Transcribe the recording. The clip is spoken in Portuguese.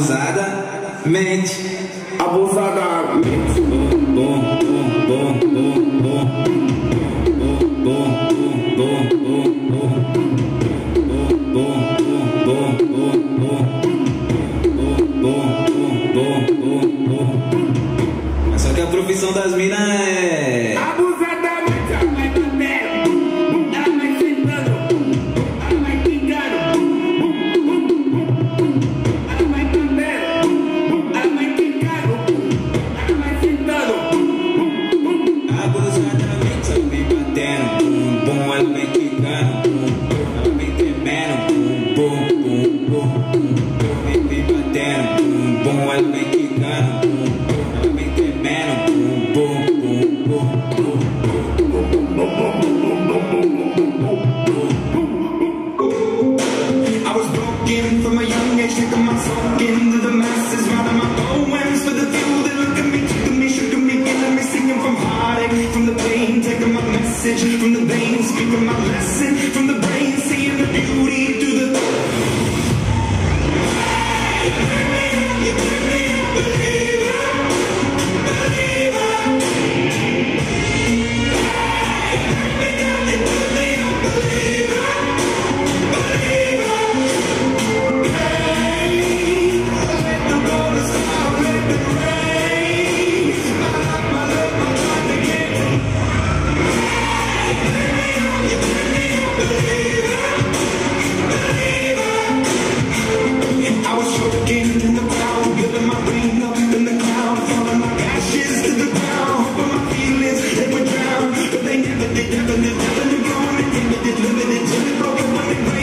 abusadamente. Abusadamente. Mas só que a profissão das minas é Abusadamente. Ela vai batendo, ela vai sentando, ela vai pingando, ela vai batendo, ela vai pingando, ela vai sentando. abusadamente. Ela vem batendo, bum, bum, ela vem quicando, bum, bum, ela vem tremendo, bum, bum, bum, bum, bum, vem batendo, bum, bum, ela vem quicando, bum, bum, ela vem tremendo, bum, bum, bum, bum, I was broken from a young age, taking my soul into the masses, writing my poems for the few that look at me, took me, shook me, killing me, singing from heartache, from the pain, taking my message from the veins, speaking my lesson from the brain, seeing the beauty through the. I was choking in the crowd, building my brain up in the cloud, falling like ashes to the ground, hoping my feelings they would drown, but they never did, never did, never did, gone and never did, limited till it broke up when they